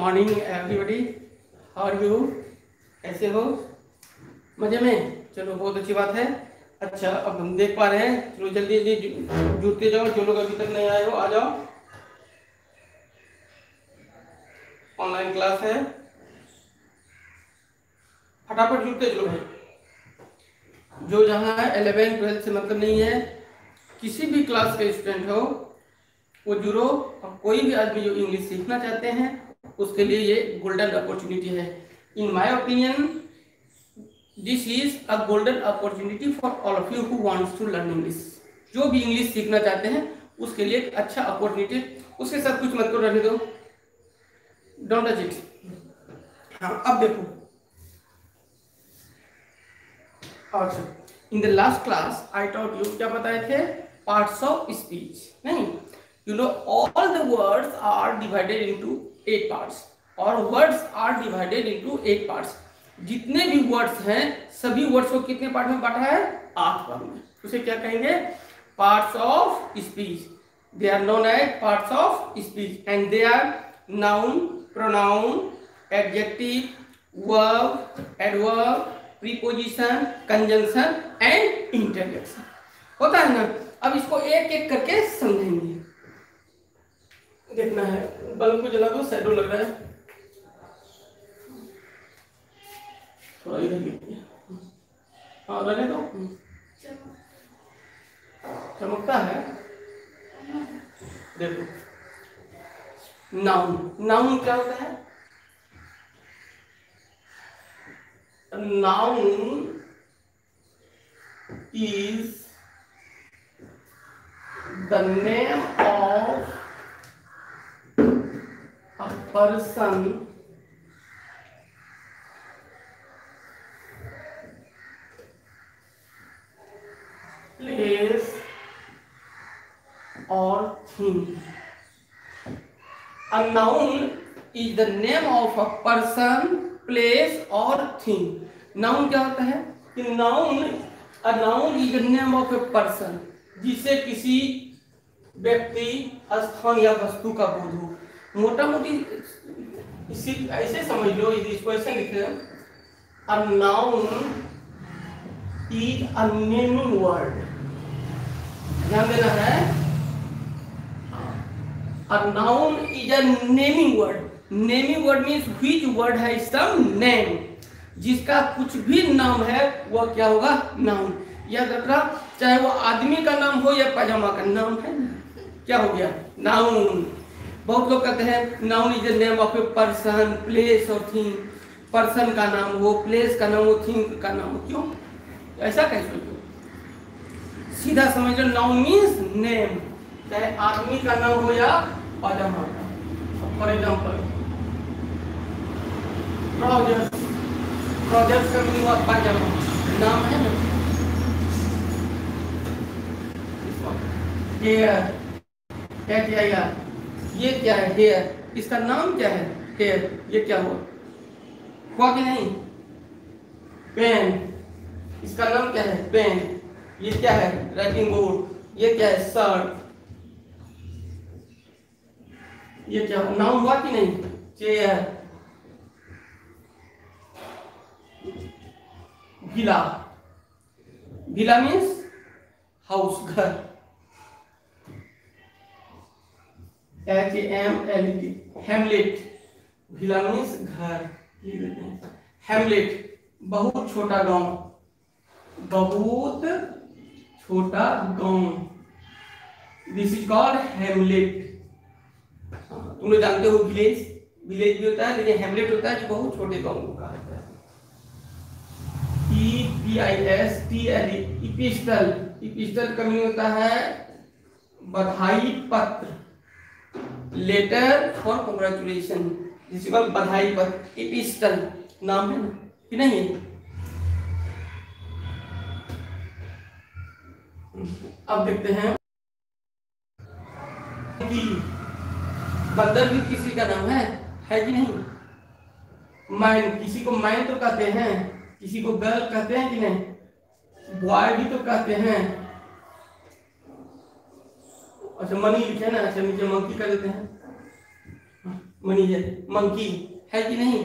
Morning everybody, how are you? कैसे हो? मजे में? चलो बहुत अच्छी बात है। अच्छा, अब हम देख पा रहे हैं। चलो जल्दी जल्दी जुड़ते जाओ, जो लोग अभी तक नहीं आए हो आ जाओ। ऑनलाइन क्लास है, फटाफट जुड़ते चलो भाई। जो जहाँ है 11 12 से मतलब नहीं है, किसी भी क्लास के स्टूडेंट हो वो जुड़ो। और कोई भी आदमी जो इंग्लिश सीखना चाहते हैं उसके लिए ये गोल्डन अपॉर्चुनिटी है। In my opinion this is a golden opportunity for all of you who wants to learn English. जो भी इंग्लिश सीखना चाहते हैं उसके लिए एक अच्छा अपॉर्चुनिटी। उसके साथ कुछ मत करो, रहने दो, डोंट टच इट। हाँ, अब देखो। अच्छा, in the last class I taught you, क्या बताए थे? Parts of speech. नहीं, you know all the words are divided into 8 parts, और words are divided into 8 parts। जितने भी words हैं सभी words को कितने पार्ट में बांटा है? 8 पार्ट में। उसे क्या कहेंगे? parts of speech। they are known as parts of speech and they are noun, pronoun, adjective, verb, adverb, preposition, conjunction and interjection। होता है ना? अब इसको एक एक करके समझेंगे। देखना है, बल्ब को जला दो, शैडो लग रहा है थोड़ा इधर लीजिए। हाँ, रहने दो, चमकता है। देखो, नाउन। नाउन क्या होता है? Noun is the name of a person place or thing। a noun is the name of a person, place or thing। noun क्या होता है कि a noun is the name of a person, जिसे किसी व्यक्ति, स्थान या वस्तु का बोध हो। मोटा मोटी इसी ऐसे समझ लो, इसको ऐसे लिख रहे हैं, a noun is a naming word। ध्यान देना है, a noun is a naming word। naming word means which word has some name। जिसका कुछ भी नाम है वह क्या होगा? नाउन। याद रखना, चाहे वो आदमी का नाम हो या पैजामा का नाम है, क्या हो गया? नाउन। बहुत लोग कहते हैं noun is the name of a person, place और थिंग। पर्सन का नाम हो, प्लेस का नाम हो, थिंग का नाम हो। क्यों ऐसा कैसे हो? सीधा समझ लो, नाउन मीन्स नेम, चाहे आदमी का नाम हो या पैजामा का। For example, trousers. ट्राउजर्स का मीनिंग हुआ पैजामा, नाम है ना। हेयर, क्या किया यार? ये क्या है? हेयर। इसका नाम क्या है? हेयर। ये क्या हुआ कि नहीं? पेन। इसका नाम क्या है? पेन। ये क्या है? Writing board. ये क्या है? शर्ट। ये क्या नाम हुआ कि नहीं? Chair. Villa. Villa means house, घर। HAMLET, hamlet. विला मीन्स घर। हेमलेट, बहुत छोटा गांव। बहुत छोटा गांव, दिस इज कॉल्ड हेमलेट। तुम लोग जानते हो विलेज, विलेज भी होता है, लेकिन हेमलेट होता है जो बहुत छोटे गांव को कहा जाता है। EPISTL, इपिस्टल। इपिस्टल का मीनिंग होता है बधाई पत्र, लेटर फॉर कांग्रेचुलेशन, जिसे बधाई पत्र। इपिस्टल नाम है ना कि नहीं है? अब देखते हैं कि बंदर भी किसी का नाम है कि नहीं? मैन, किसी को मैन तो कहते हैं, किसी को गर्ल कहते हैं कि नहीं? बॉय भी तो कहते हैं। अच्छा, मनी लिखे ना, अच्छा नीचे मंकी कर देते हैं। मनी है, मंकी है कि नहीं?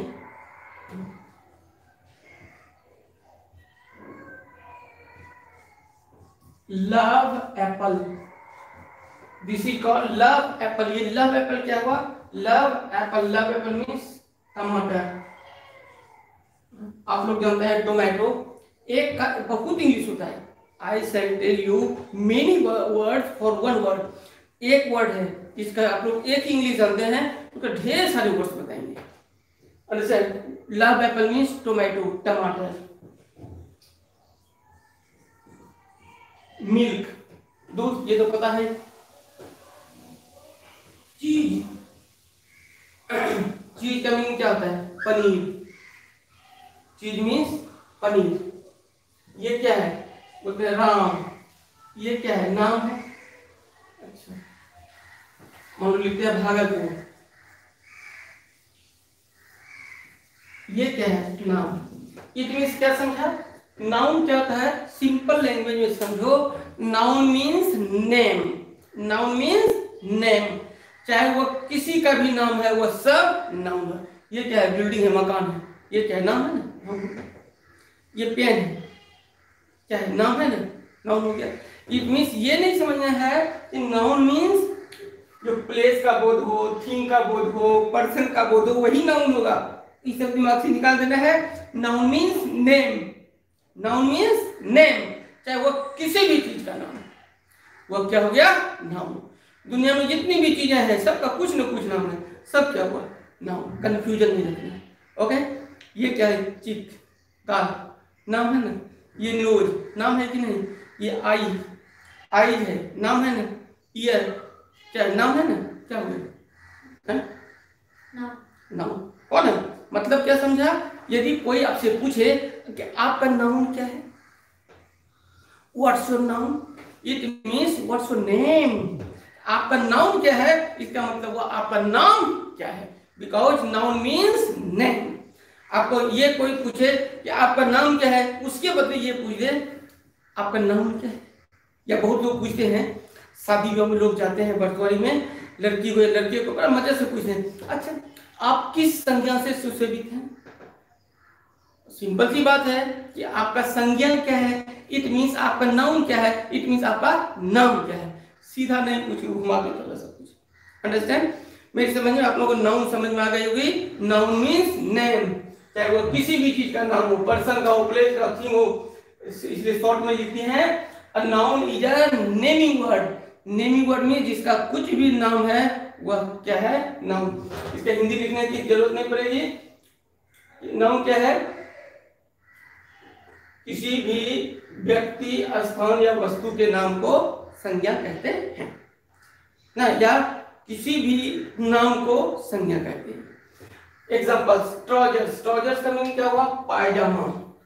Love apple, this is called love apple. ये लव एप्पल क्या हुआ? Love apple. Love apple means टमाटर। आप लोग जानते हैं टोमेटो, एक का बहुत इंग्लिश होता है। I shall tell you many words for one word. एक वर्ड है इसका आप लोग एक इंग्लिश जानते हैं तो ढेर सारे वर्ड्स बताएंगे। Understand? Love apple means tomato, टमाटर। मिल्क, दूध, ये तो पता है। चीज, चीज का मीनिंग क्या होता है? पनीर। चीज मीन्स पनीर। ये क्या है? बोलते हैं राम। ये क्या है? नाम है। अच्छा, मान लो लिखते हैं भागलपुर। ये क्या है? नाम। इट मीन्स क्या समझा? नाउन क्या होता है? सिंपल लैंग्वेज में समझो, noun means name. Noun means name, चाहे वो किसी का भी नाम है, वो सब नाउन है। ये क्या है? बिल्डिंग है, मकान है, ये क्या है? नाम है ना। ये पेन है, क्या है? नाम है ना, नाउन हो गया। इट मीन्स ये नहीं समझना है कि नाउन मीन्स जो प्लेस का बोध हो, थिंग का बोध हो, पर्सन का बोध हो, वही नाउन होगा। इस सब दिमाग से निकाल देना है। Noun means name. Noun means name, चाहे वो किसी भी चीज का नाम है, वो क्या हो गया? नाउन। दुनिया में जितनी भी चीजें हैं सबका कुछ न कुछ नाम है, सब क्या हुआ? नाउन। कंफ्यूजन नहीं रखना। ओके, ये क्या है? चिक, गाल, नाम है ना। ये नोज, नाम है कि नहीं? ये आई, आई है, नाम है ना। ईयर, क्या है? नाम है ना। क्या हो गया? नाउन। कौन है? मतलब क्या समझा? यदि कोई आपसे पूछे कि आपका नाउन क्या है, what's your noun, it means what's your name. आपका नाउन क्या है, इसका मतलब वो आपका नाम क्या है। Because noun means name. आपको ये कोई पूछे कि आपका नाम क्या है, उसके बदले ये पूछ दे आपका नाम क्या है। या बहुत लोग पूछते हैं, शादी विवाह में लोग जाते हैं बरतवारी में, लड़की को या लड़के को बड़ा मजे से पूछते हैं, अच्छा आप किस संज्ञा से सुशोभित हैं। सिंपल सी बात है कि आपका संज्ञा क्या है, इट मीन्स आपका नाउन क्या है, इट मीन्स आपका नाम क्या है। सीधा नहीं पूछिए, घुमा के चला सब कुछ। अंडरस्टैंड? मेरी समझ में आप लोगों को नाउन समझ में आ गई होगी। नाउन मीन्स नेम, चाहे वो किसी भी चीज का नाम हो, पर्सन का हो, प्लेस का, थिंग हो। इसलिए शॉर्ट में लिखते हैं a noun is a naming word. Naming word में जिसका कुछ भी नाम है वह क्या है? नाउन। इसका हिंदी लिखने की जरूरत नहीं पड़ेगी। नाउन क्या है? किसी भी व्यक्ति, स्थान या वस्तु के नाम को संज्ञा कहते हैं ना, या किसी भी नाम को संज्ञा कहते हैं। Examples, trousers. ट्राउजर्स का मीनिंग क्या हुआ? पायजामा,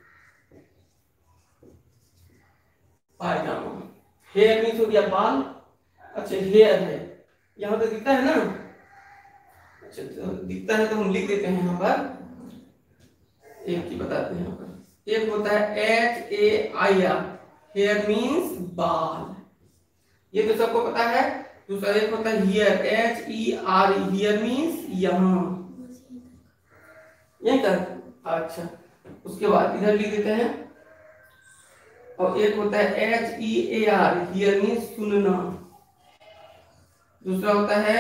पायजामा। हेयर मीन्स हो गया बाल। अच्छा, हेयर है, यहां तो दिखता है ना। अच्छा, तो दिखता है तो हम लिख देते हैं यहाँ पर, एक ही बताते हैं यहाँ पर। एक होता है HAIR, हेयर मीन्स बाल, ये तो सबको पता है। दूसरा एक होता है हियर, HERE, हियर मीन्स यहाँ, यही तक। अच्छा, उसके बाद इधर लिख देते हैं। और एक होता है HEAR, हियर मीन्स सुनना। दूसरा होता है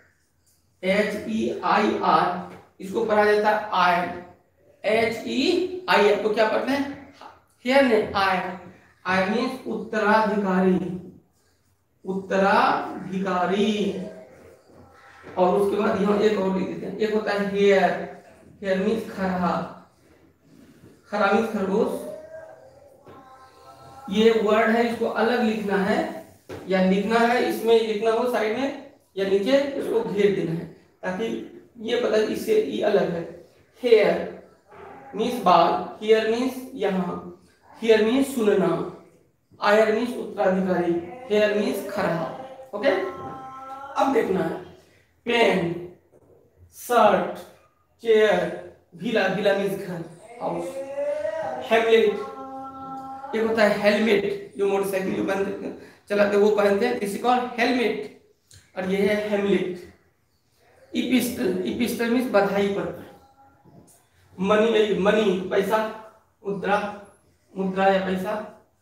HEIR, इसको पढ़ा जाता है आयर। HEIR को क्या पढ़ते हैं? हेयर ने आयर। आयर मीन्स उत्तराधिकारी, उत्तराधिकारी। और उसके बाद यहाँ एक और लिख देते हैं, एक होता है हेयर, हेयर मीन्स खरहा, खरा मीन्स खरगोश। ये वर्ड है, इसको अलग लिखना है, या लिखना है इसमें लिखना हो साइड में, या नीचे इसको घेर देना है ताकि ये पता इससे ये अलग है। हेयर मीन्स बाल, हियर मीन्स यहाँ, हियर मीन्स सुनना, आयर मीन्स उत्तराधिकारी, हेयर मीन्स खरहा। ओके, अब देखना है pen, shirt, chair, villa, villa means घर, हाउस। हेमलेट, एक होता है हेलमेट, जो मोटरसाइकिल जो चलाते वो पहनते हैं, इसी कॉल्ड हेलमेट। और ये है हेमलेट। इपिस्टल, इपिस्टल मीन्स बधाई पत्र। मनी, मनी पैसा, मुद्रा, मुद्रा या पैसा।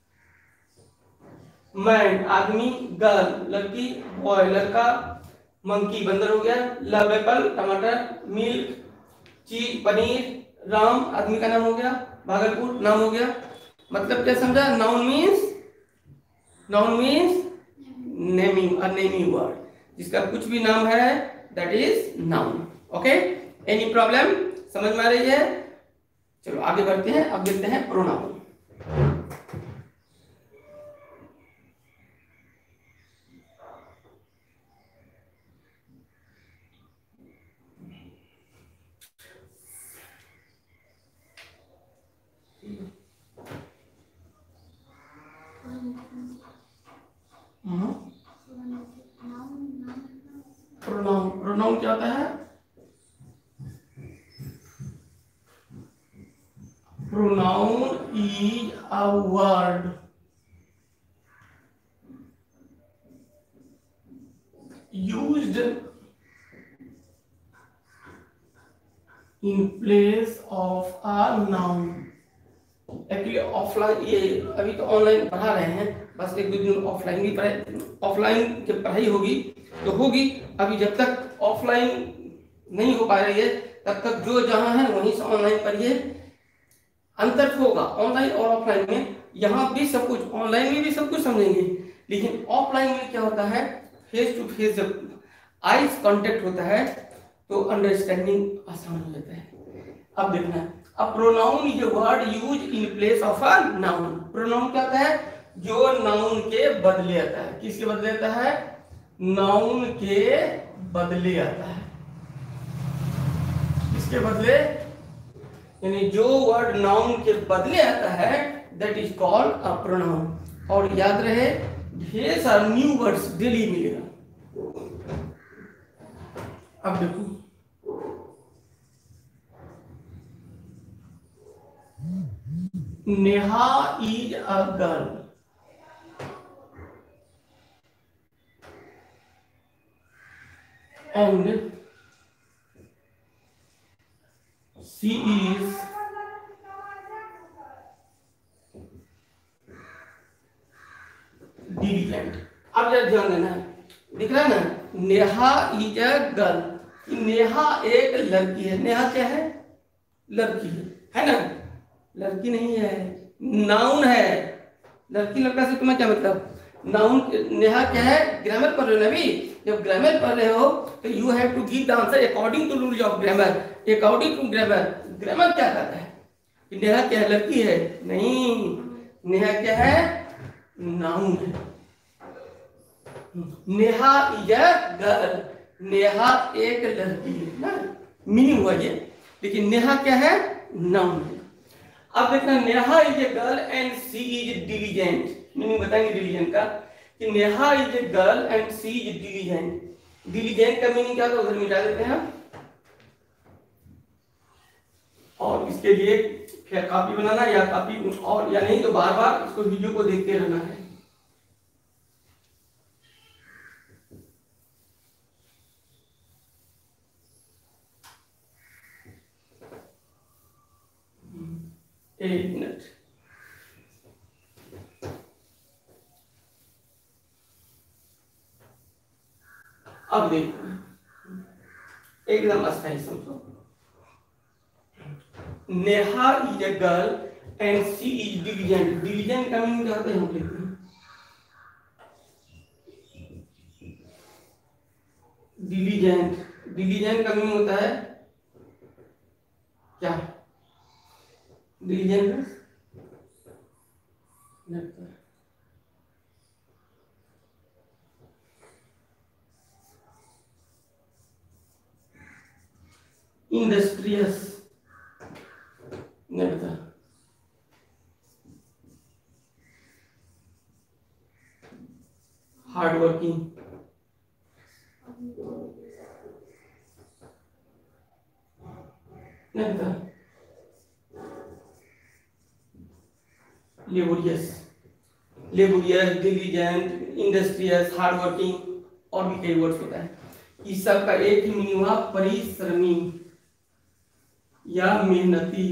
मैन आदमी, गर्ल लड़की, बॉय लड़का, मंकी बंदर हो गया, लव एप्पल टमाटर, मिल्क चीज पनीर, राम आदमी का नाम हो गया, भागलपुर नाम हो गया। मतलब क्या समझा? Noun means naming, a naming word, जिसका कुछ भी नाम है that is noun. Okay, any problem? समझ में आ रही है? चलो आगे बढ़ते हैं। अब देखते हैं प्रोनाउन। प्रोनाउन, प्रोनाउन क्या होता है? Pronoun is a word used in place of a noun। Actually offline, ये अभी तो ऑनलाइन पढ़ा रहे हैं, बस एक दो दिन ऑफलाइन भी पढ़ाई, ऑफलाइन जब पढ़ाई होगी तो होगी। अभी जब तक ऑफलाइन नहीं हो पा रही है तब तक जो जहां है वहीं से ऑनलाइन पढ़िए। अंतर होगा ऑनलाइन और ऑफलाइन में। यहाँ भी सब कुछ, ऑनलाइन में भी सब कुछ समझेंगे, लेकिन ऑफलाइन में क्या होता है, फेस टू फेस जब आईज कांटेक्ट होता है तो अंडरस्टैंडिंग आसान हो जाता है। अब देखना, अब pronoun is a word use in place of a noun. Pronoun क्या होता है? जो नाउन के बदले आता है। किसके बदले आता है? नाउन के बदले आता है। किसके बदले? यानी जो वर्ड नाउन के बदले आता है that is called a pronoun. और याद रहे, ढेर सारे न्यू वर्ड्स डेली मिलेगा। अब देखो, Neha is a girl, and she is diligent. अब जरा ध्यान देना है, दिख रहा है ना, Neha is a girl. Neha एक लड़की है। नेहा क्या है? लड़की है ना? लड़की नहीं है, नाउन है। लड़की लड़का से तुम्हें क्या मतलब? नाउन। नेहा क्या है? ग्रामर पढ़ रहे हो ना अभी? जब ग्रामर पढ़ रहे हो तो you have to give the answer according to rule of grammar. According to grammar, grammar क्या कहता है कि नेहा क्या है? लड़की है? नहीं, नेहा क्या है? नाउन है। Neha is a girl, Neha एक लड़की है ना, मीनिंग हुआ ये। लेकिन नेहा क्या है? नाउन है। अब देखना, Neha is a girl and she is diligent. Meaning बताएंगे डिलिजेंट का, कि Neha is a girl and she is diligent. Diligent का मीनिंग क्या था उधर मिटा देते हैं हम। और इसके लिए फिर कॉपी बनाना, या कॉपी और या नहीं तो बार बार इसको वीडियो को देखते रहना है। एक मिनट, अब देखो एकदम अस्थाई समझो। Neha is a girl and she is diligent. Diligent का मीनिंग क्या होता है हम लिखते हैं? डिलिजेंट, डिलिजेंट का मीनिंग होता है क्या? डिलिजेंट इंडस्ट्रियस, नहीं पता। हार्ड वर्किंग, नहीं पता। Laborious, laborious, diligent, industrious, hard working, और भी कई वर्ड्स होता है। इस सब का एक ही मीनिंग हुआ परिश्रमी या मेहनती।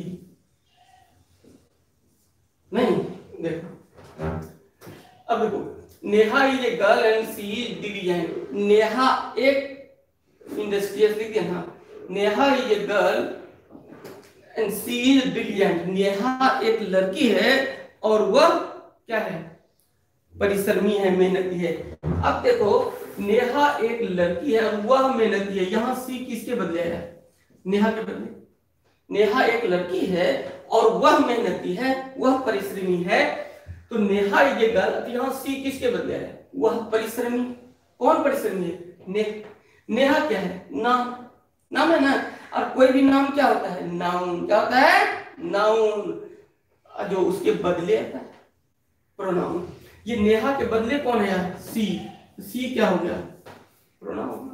नहीं देखो, अब देखो, Neha is a girl and she is diligent. Neha एक इंडस्ट्रियस लिख दिया ना, Neha is a girl and she is diligent. Neha एक लड़की है और वह क्या है, परिश्रमी है, मेहनती है। अब देखो, नेहा एक लड़की है और वह मेहनती है, यहाँ सी किसके बदले है, नेहा के बदले। नेहा एक लड़की है और वह मेहनती है, वह परिश्रमी है, तो नेहा ये गर्ल, यहाँ सी किसके बदले है, वह परिश्रमी। कौन परिश्रमी है, नेहा क्या है, नाम, नाम है ना। और कोई भी नाम क्या होता है, नाउन। क्या होता है, नाउन, जो उसके बदले आता है प्रोनाउन। ये नेहा के बदले कौन है यार, सी। सी क्या हो गया, pronoun.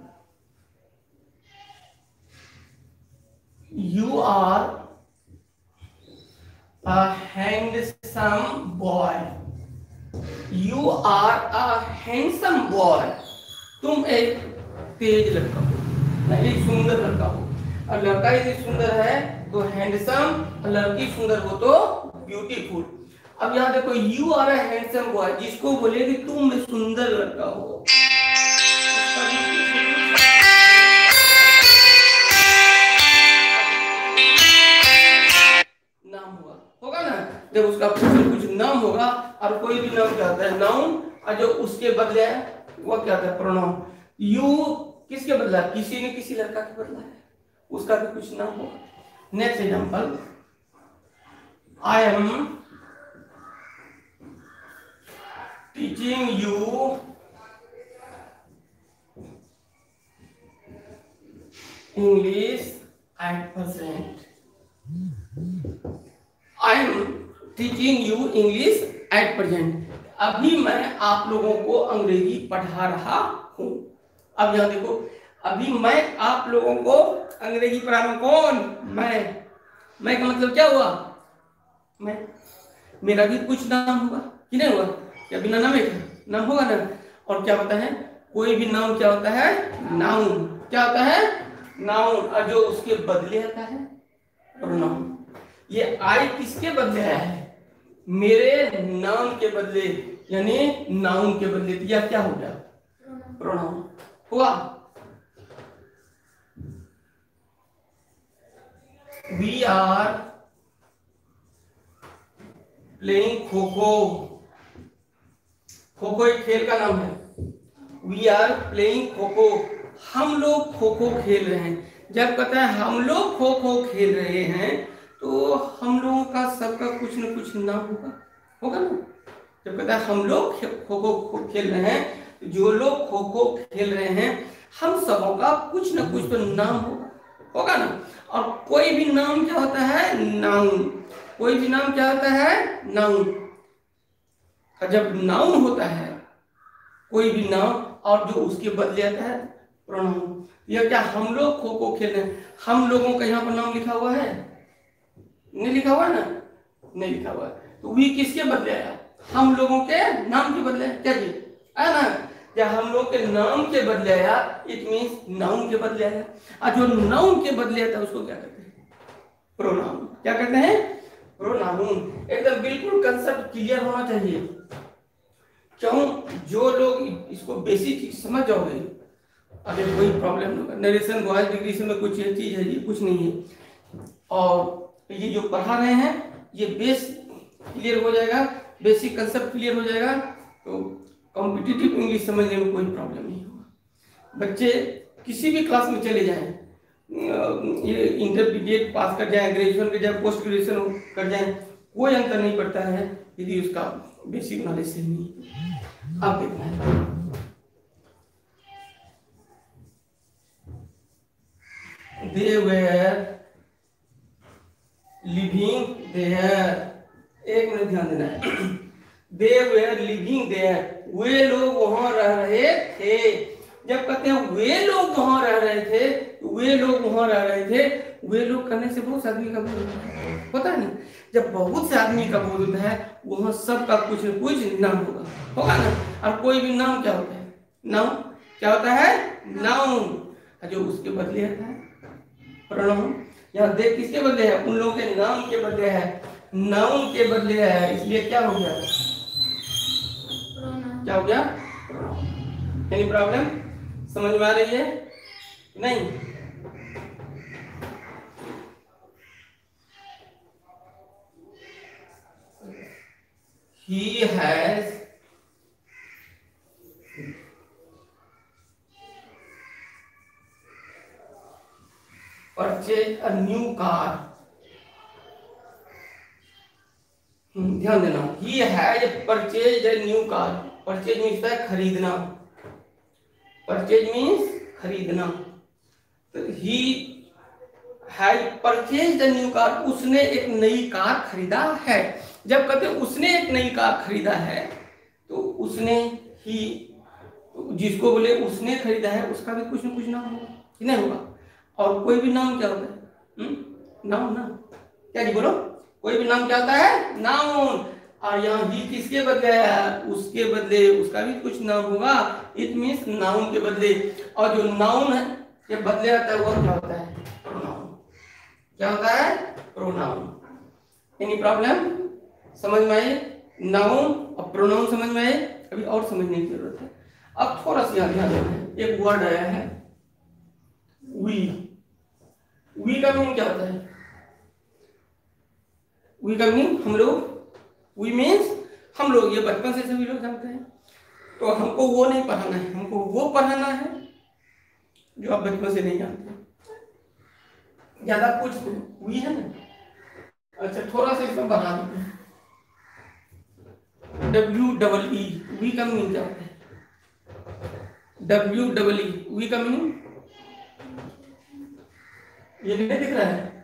You are a handsome boy. You are a handsome boy. तुम एक तेज लड़का हो, एक सुंदर लड़का हो। और लड़का यदि सुंदर है तो हैंडसम, लड़की सुंदर हो तो ब्यूटीफुल। अब यहाँ देखो, you are a handsome boy, जिसको बोले कि तुम सुंदर लड़का हो, नाम होगा ना। जब उसका कुछ नाम होगा, और कोई भी नाम क्या होता है, नाउन, और जो उसके बदले है वो क्या होता है, प्रोनाउन। यू किसके बदला, किसी ने किसी लड़का के बदला है, उसका भी कुछ नाम होगा। Next example, I am teaching you English at present. I am teaching you English at present. अभी मैं आप लोगों को अंग्रेजी पढ़ा रहा हूं। अब यहां देखो, अभी मैं आप लोगों को अंग्रेजी पढ़ा रहा हूं। कौन, मैं का मतलब क्या हुआ, मैं, मेरा भी कुछ नाम होगा कि नहीं हुआ, क्या बिना नाम नाम होगा ना। और क्या होता है, कोई भी नाम क्या होता है, नाउन। क्या होता है, नाउन, और जो उसके बदले आता है प्रोनाउन। ये आई किसके बदले है, मेरे नाम के बदले, यानी नाउन के बदले। यह क्या हो गया, प्रोनाउन हुआ। We are playing kho kho. Kho kho एक खेल का नाम है। We are playing kho kho, हम लोग खो खो खेल रहे हैं। जब कहता है हम लोग खो खो खेल रहे हैं, तो हम लोगों का सबका कुछ न कुछ नाम होगा ना। जब कहता है हम लोग खो खो खेल रहे हैं, जो लोग खो खो खेल रहे हैं, हम सबों का कुछ न कुछ तो नाम होगा ना। और कोई भी नाम क्या होता है, नाउन। कोई भी नाम क्या होता है, नाउन। जब नाउन होता है कोई भी नाम, और जो उसके बदले आता है प्रोनाउन। यह क्या, हम लोग खो खो खेल रहे हैं, हम लोगों का यहाँ पर नाम लिखा हुआ है, नहीं लिखा हुआ ना, नहीं लिखा हुआ है। तो वी किसके बदले आया, हम लोगों के नाम के बदले। क्या जी आया ना, जब हम लोग के नाम के बदले आया, इट मींस नाउन के बदले आया। और जो नाउन के बदले आता है उसको क्या कहते हैं, प्रोनाउन। क्या कहते हैं, प्रोनाउन। एकदम बिल्कुल कंसेप्ट क्लियर होना चाहिए। क्यों, जो लोग इसको बेसिक समझ जाओगे, अगर कोई प्रॉब्लम नहीं होगा। नरेशन वॉइस डिक्रीशन में कुछ ये चीज है, ये कुछ नहीं है। और ये जो पढ़ा रहे हैं, ये बेस क्लियर हो जाएगा, बेसिक कंसेप्ट क्लियर हो जाएगा, तो कॉम्पिटिटिव इंग्लिश समझने में कोई प्रॉब्लम नहीं होगा। बच्चे किसी भी क्लास में चले जाएं, ये इंटरमीडिएट पास कर जाएं, ग्रेजुएशन कर जाएं, पोस्ट ग्रेजुएशन कर जाएं, कोई अंतर नहीं पड़ता है यदि उसका बेसिक नॉलेज से नहीं। अब देखना है, they were living there। एक मिनट ध्यान देना है, they were living there, वे लोग वहां रह रहे थे। जब कहते हैं वे लोग वहां रह रहे थे, वे लोग वहां रह रहे थे, वे लोग करने से बहुत से आदमी का बोध होता है ना। जब बहुत से आदमी का बोध होता है, वहां सबका कुछ न कुछ नाम होगा ना। और कोई भी नाम क्या होता है, नाम क्या होता है, नाउन। जो उसके बदले है प्रोनाउन। यहाँ देख किसके बदले है, उन लोगों के नाम के बदले है, नाउन के बदले है, इसलिए क्या हो गया, क्या हो गया, एनी प्रॉब्लम, समझ में आ रही है नहीं? He has purchased a new car. ध्यान देना, he has purchased a new car. Purchase means है खरीदना, purchase means खरीदना। तो he has purchased a new car, उसने एक नई कार खरीदा है। जब कहते उसने एक नई कार खरीदा है तो उसने ही, जिसको बोले उसने खरीदा है उसका भी कुछ ना कुछ नाम होगा कि नहीं होगा? और कोई भी नाम क्या होता है, नाउन ना, क्या जी बोलो, कोई भी नाम क्या होता है, नाउन। और यहाँ ही किसके बदले है, उसके बदले, उसका भी कुछ नाम होगा, इट मीन्स नाउन के बदले। और जो नाउन है ये बदले आता है वो क्या होता है, प्रोनाउन। क्या होता है, प्रोनाउन। एनी प्रॉब्लम, समझ में आए? नाउन और प्रोनाउन समझ में आए? अभी और समझने की जरूरत है। अब थोड़ा सा ध्यान देना है, एक वर्ड आया है वी। वी का मीनिंग क्या होता है, वी का मीनिंग हम लोग, वी मीन्स हम लोग, ये बचपन से सभी लोग जानते हैं। तो हमको वो नहीं पढ़ाना है, हमको वो पढ़ाना है जो आप बचपन से नहीं जानते, ज्यादा कुछ नहीं। वी है ना, अच्छा थोड़ा सा इसमें बढ़ा देते हैं, WEE, वी का मीनिंग क्या होता है, WEE, वी का मीनिंग ये नहीं दिख रहा है,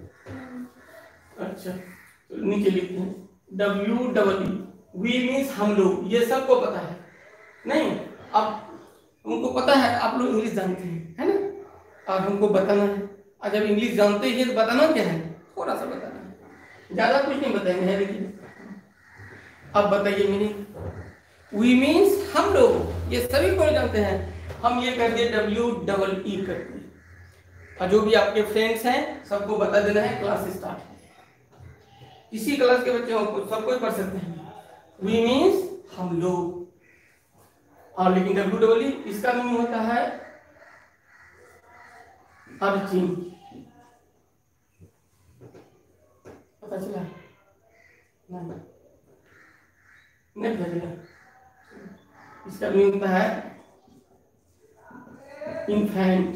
अच्छा तो नीचे लिखते हैं WEE, वी मीन्स हम लोग, ये सबको पता है नहीं? अब उनको पता है, आप लोग इंग्लिश जानते हैं है ना, और हमको बताना है। और जब इंग्लिश जानते हैं तो बताना क्या है, थोड़ा सा बताना है, ज्यादा कुछ नहीं बताएंगे है। लेकिन अब बताइए मीनिंग, वी मीन्स हम लोग, ये सभी को जानते हैं। हम ये कर दिए WEE कर दिए, और जो भी आपके फ्रेंड्स हैं सबको बता देना है, क्लास स्टार्ट है। इसी क्लास के बच्चे को सबको पढ़ सकते हैं। वी मीन्स हम लोग, और लेकिन WEE इसका मीनिंग होता है अर्चिन। पता चला नहीं पता चला? इसका मीनिंग होता है इन्फेंट।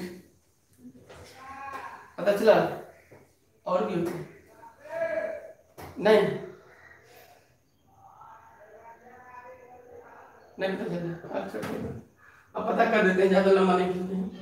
पता चला? और भी होता है नहीं पता चला? अच्छा अब पता कर देते हैं, ज्यादा लंबा नहीं करते हैं।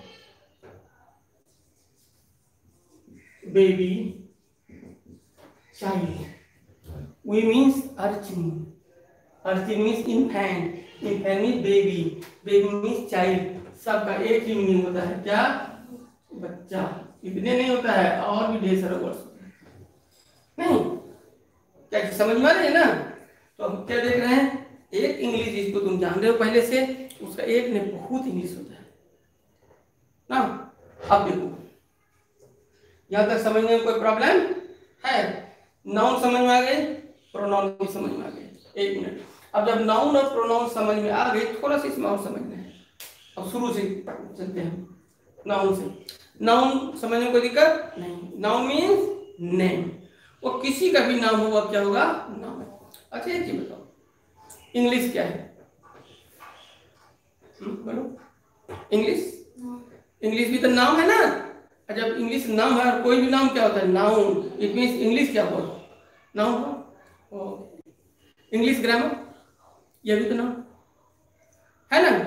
Baby, child, wee means urchin, urchin means infant, infant means baby, baby means child. सबका एक ही मीनिंग होता है, क्या, बच्चा। इतने नहीं होता है, और भी ढेर सारे वर्ड्स होते हैं नहीं? क्या समझ में आ रही है ना? तो हम क्या देख रहे हैं, एक इंग्लिश जिसको तुम जान रहे हो पहले से, उसका एक ने बहुत इंग्लिश होता है ना। अब देखो यहां तक समझने में कोई प्रॉब्लम है? नाउन समझ में आ गए, प्रोनाउन भी समझ में आ गए। एक मिनट, अब जब नाउन और प्रोनाउन समझ में आ गए, थोड़ा सा इसमें और समझना है। अब शुरू से चलते हैं नाउन से। नाउन समझने में कोई दिक्कत नहीं। नाउन मीन्स नेम, वो किसी का भी नाम होगा, क्या होगा, नाम। अच्छा एक चीज बताओ, इंग्लिश क्या है, बोलो? इंग्लिश भी तो नाम है ना। जब इंग्लिश नाम है, और कोई भी नाम क्या होता है, नाउन, इट मीन्स इंग्लिश क्या हुआ, नाउन हुआ। इंग्लिश ग्रामर, ये भी तो नाम है ना।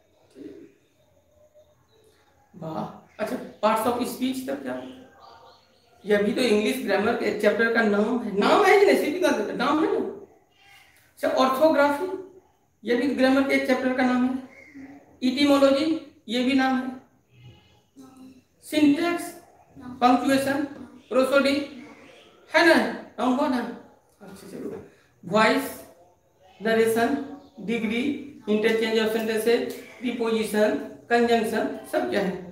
वाह, अच्छा पार्ट्स ऑफ स्पीच तब क्या, यह भी तो इंग्लिश ग्रामर के चैप्टर का नाम है। नाम है कि नहीं, सिर्फ का नाम है ना। अच्छा ऑर्थोग्राफी, यह भी ग्रामर के एक चैप्टर का नाम है। इटिमोलॉजी, ये भी नाम है। सिंटैक्स, पंक्चुएशन, प्रोसोडी, है ना, नाउन हुआ ना। अच्छा चलो, voice, narration, degree, interchange of sentences, preposition, conjunction सब क्या है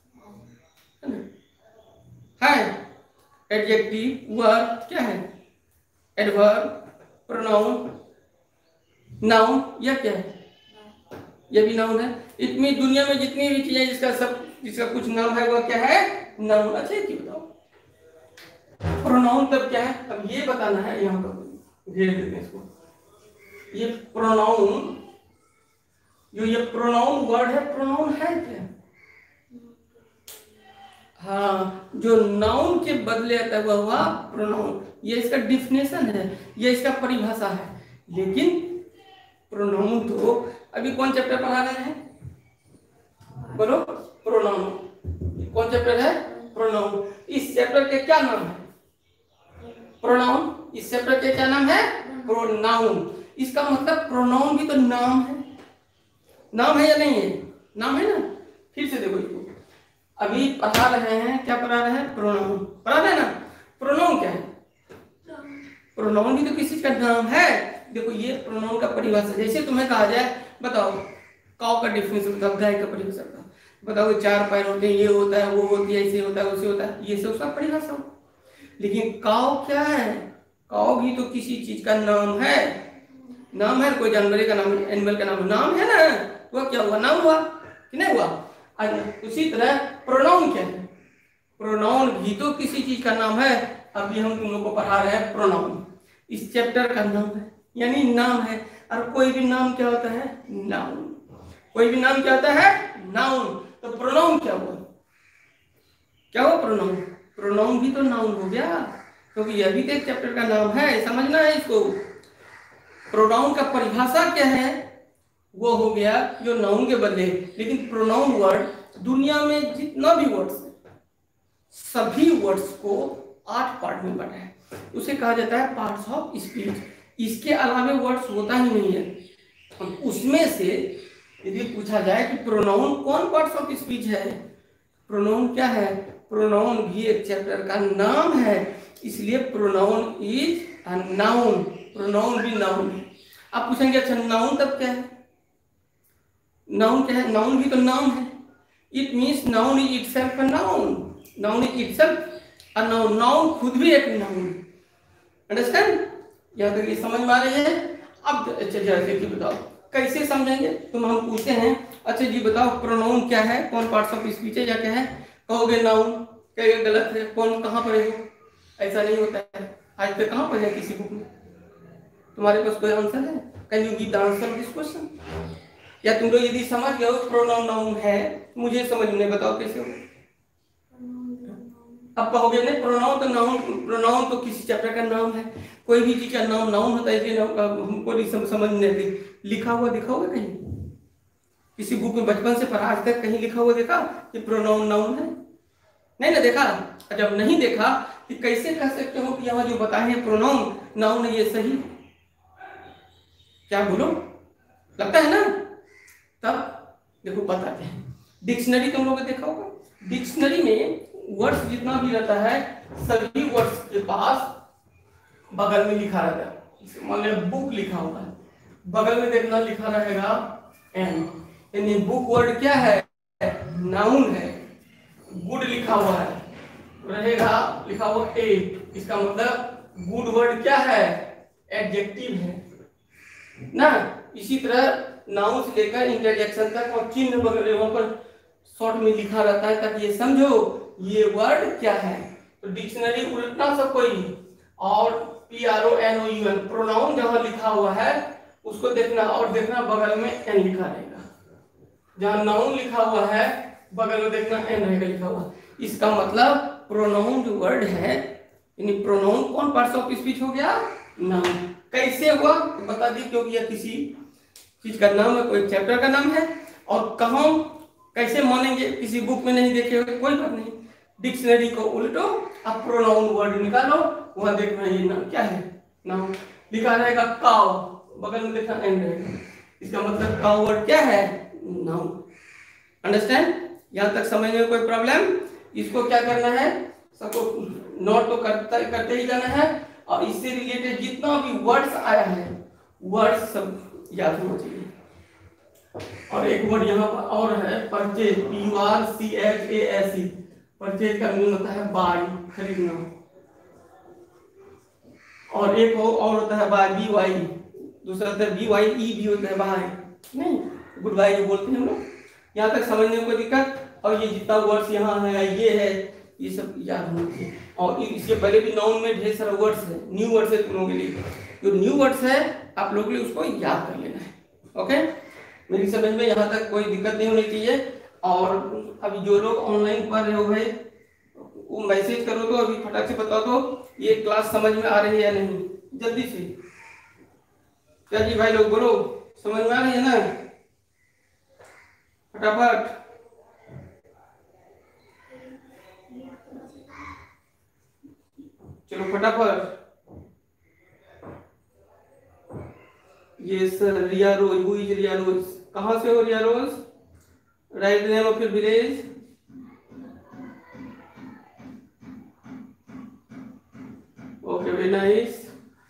एडजेक्टिव, वर्ब क्या है, एडवर्ब, प्रोनाउन, नाउन, यह क्या है, यह भी नाउन है। इतनी दुनिया में जितनी भी चीजें जिसका कुछ नाम है वह क्या है, नाउन। अच्छा ये बताओ प्रोनाउन तब क्या है, अब ये बताना है। यहाँ पर घेर देते हैं इसको। ये प्रोनाउन, जो ये प्रोनाउन वर्ड है, प्रोनाउन है क्या? हाँ, जो नाउन के बदले आता है वह हुआ प्रोनाउन। ये इसका डिफिनेशन है, ये इसका परिभाषा है। लेकिन प्रोनाउन तो अभी कौन चैप्टर पढ़ा रहे हैं, बोलो? प्रोनाउन। कौन चैप्टर है? प्रोनाउन। इस चैप्टर के क्या नाम है? प्रोनाउन। इस चैप्टर के क्या नाम है? प्रोनाउन। इसका मतलब प्रोनाउन भी तो नाम है। नाम है या नहीं है? नाम है ना। फिर से देखो इसको, अभी पढ़ा रहे हैं, क्या पढ़ा रहे हैं? प्रोनाउन पढ़ा रहे हैं ना। प्रोनाउन क्या है? प्रोनाउन भी तो किसी का नाम है। देखो ये प्रोनाउन का परिभाषा, जैसे तुम्हें कहा जाए बताओ काउ का डिफिनेशन बताओ, गाय का परिभाषा बताओ, 4 पैर होते हैं, ये होता है, वो होती है, ऐसे होता है, वैसे होता है, ये सब उसका परिभाषा। लेकिन काउ क्या है? काउ भी तो किसी चीज का नाम है। नाम है, कोई जानवर का नाम, एनिमल का नाम है ना। वह क्या हुआ? नाम हुआ कि नहीं हुआ? उसी तरह प्रोनाउन क्या है? प्रोनाउन भी तो किसी चीज का नाम है। अभी हम तुम लोग को पढ़ा रहे हैं प्रोनाउन, इस चैप्टर का नाम है, यानी नाम है। और कोई भी नाम क्या होता है? नाउन। कोई भी नाम क्या होता है? नाउन। तो प्रोनाउन क्या हुआ? क्या हुआ प्रोनाउन? प्रोनाउन भी तो नाउन हो गया, क्योंकि यह भी तो एक चैप्टर का नाम है। समझना है इसको। प्रोनाउन का परिभाषा क्या है? वो हो गया जो नाउन के बदले। लेकिन प्रोनाउन वर्ड दुनिया में जितना भी वर्ड्स है, सभी वर्ड्स को 8 पार्ट में बांटा है। उसे कहा जाता है पार्ट्स ऑफ स्पीच। इसके अलावा वर्ड्स होता ही नहीं है। उसमें से यदि पूछा जाए कि प्रोनाउन कौन पार्ट्स ऑफ स्पीच है, प्रोनाउन क्या है? प्रोनाउन भी एक चैप्टर का नाम है, इसलिए pronoun is a noun. Pronoun भी नाउन है। आप पूछेंगे अच्छा नाउन तब क्या है? नाउन क्या है? नाउन भी तो नाम है। It means noun is itself a noun. Noun is itself a noun. Noun खुद भी एक नाउन। अंडरस्टैंड? यहाँ तक ये समझ में आ रही है? अब अच्छा जैसे बताओ कैसे समझेंगे। तुम हम पूछते हैं अच्छा जी बताओ प्रोनाउन क्या है, कौन पार्ट्स ऑफ स्पीच है या क्या है? कहोगे नाउन, कहोगे गलत है। कौन कहाँ पढ़े हो? ऐसा नहीं होता है। आज तक कहाँ पढ़े किसी बुक में? तुम्हारे पास कोई आंसर है? Can you give the answer this question? या तुम लोग यदि समझ गए प्रोनाउन नाउन है, मुझे समझ में बताओ कैसे हो? अब कहोगे नहीं प्रोनाउन तो नाउन, प्रोनाउन तो किसी चैप्टर का नाम है। कोई भी चीज का नाम नाउन होता है, हमको नहीं समझ नहीं। लिखा हुआ दिखाओगे कहीं? किसी बुक में बचपन से पढ़ा आज तक कहीं लिखा हुआ देखा कि प्रोनाउन नाउन है? नहीं ना देखा। जब नहीं देखा तो कैसे कह सकते हो कि यहाँ जो बताए हैं प्रोनाउन नाउन है, ये सही? क्या बोलो? लगता है ना? तब देखो बताते हैं। डिक्शनरी तुम लोगों ने देखा होगा। डिक्शनरी में वर्ड्स जितना भी रहता है, सभी वर्ड्स के पास बगल में लिखा रहता है। मान लो बुक लिखा होगा, बगल में देखना लिखा रहेगा एन, यानी बुक वर्ड क्या है? नाउन है। गुड लिखा हुआ है रहेगा लिखा हुआ ए, इसका मतलब गुड वर्ड क्या है? एडजेक्टिव है ना। इसी तरह नाउन से लेकर इंटरजेक्शन तक और चिन्ह वगैरह वहां पर शॉर्ट में लिखा रहता है, ताकि ये समझो ये वर्ड क्या है। तो डिक्शनरी उल्टा सब कोई और PRONOUN प्रोनाउन जहां लिखा हुआ है उसको देखना, और देखना बगल में एन लिखा रहेगा। जहां नाउन लिखा हुआ है बगल में देखना एन रहेगा लिखा हुआ। इसका मतलब प्रोनाउन जो वर्ड है, यानी प्रोनाउन कौन पार्ट्स ऑफ स्पीच हो गया? नाउन। कैसे हुआ तो बता दी, क्योंकि यह किसी चीज का नाम है, कोई चैप्टर का नाम है। और कहाँ कैसे मानेंगे? किसी बुक में नहीं देखे हुए, कोई बात नहीं। डिक्शनरी को उल्टो, अब प्रोनाउन वर्ड निकालो, वहां देखना ये नाम क्या है? नाउन लिखा रहेगा काउ, बगल में देखना एन रहेगा। इसका मतलब काउ वर्ड क्या है? नाउन। अंडरस्टैंड? यहां तक समझने में कोई प्रॉब्लम? इसको क्या करना है? सबको नोट तो करते ही जाना है, और इससे रिलेटेड जितना भी वर्ड्स आया है वर्ड्स सब याद होना चाहिए। और एक वर्ड यहाँ पर और है परचेज, PURCHASE। परचेज का मीनिंग होता है बाय, खरीदना। और एक और होता है बाय, BY। दूसरा होता है BYE, भी होता है बाय, नहीं गुड बाय जो बोलते हैं हम लोग। यहाँ तक समझने में कोई दिक्कत? और ये जितना वर्ड्स यहाँ है, ये है, ये सब याद होना चाहिए। और इसके पहले भी नाउन में ढेर सारे वर्ड्स है, न्यू वर्ड्स है तुम लोगों के लिए। जो न्यू वर्ड्स है आप लोगों के लिए उसको याद कर लेना है। ओके, मेरी समझ में यहाँ तक कोई दिक्कत नहीं होनी चाहिए। और अभी जो लोग ऑनलाइन पढ़ रहे हो भाई, वो मैसेज करो तो अभी फटाक से बता दो ये क्लास समझ में आ रही है या नहीं, जल्दी से। क्या जी भाई लोग बोलो, समझ में आ रही है ना? फटाफट। चलो फटाफट। ये sir Riya Rose, who is Riya Rose? कहाँ से हो Riya Rose? Write name of your village. Okay, very nice.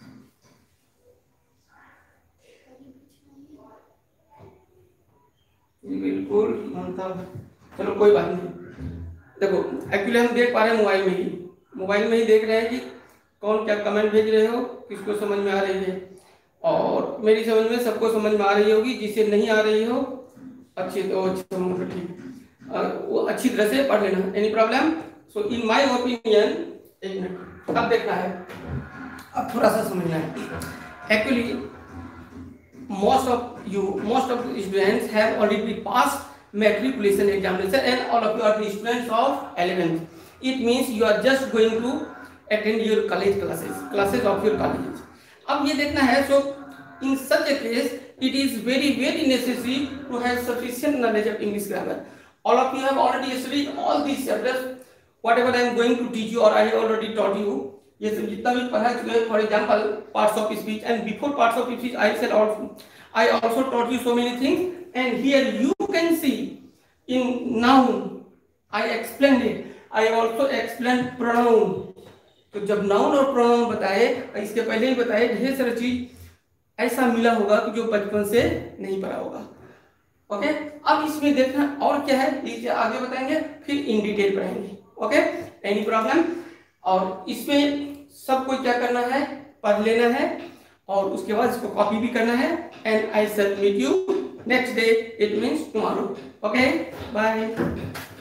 बिल्कुल चलो कोई बात नहीं। देखो एक्चुअली हम देख पा रहे हैं मोबाइल में ही देख रहे हैं कि कौन क्या कमेंट भेज रहे हो, किसको समझ में आ रही है। और मेरी समझ में सबको समझ में आ रही होगी, जिसे नहीं आ रही हो अच्छी तो ठीक, वो अच्छी तरह से पढ़ लेना। Any problem? So in my opinion, एक मिनट, अब देखना है, अब थोड़ा सा समझना है। Actually most of the students have already passed matriculation examination and all of you are the students of 11th. It means you are just going to attend your college classes of your college. अब ये देखना है, so in such a case it is very necessary to have sufficient knowledge of English grammar. All of you have already studied all these chapters, whatever I am going to teach you or I have already taught you. ये सब जितना भी पढ़ा चुके हैं, for example parts of speech, and before parts of speech I also taught you so many things, and here you can see in noun I explained it. I also explained pronoun. तो जब noun और pronoun बताए, इसके पहले ही बताए, ढेर सारी चीज ऐसा मिला होगा कि जो बचपन से नहीं पढ़ा होगा। ओके, अब इसमें देखना और क्या है, ये आगे बताएंगे, फिर इन डिटेल पढ़ेंगे। Okay, any problem? और इसमें सबको क्या करना है, पढ़ लेना है और उसके बाद इसको कॉपी भी करना है। And I shall meet you next day, it means tomorrow. Okay, bye.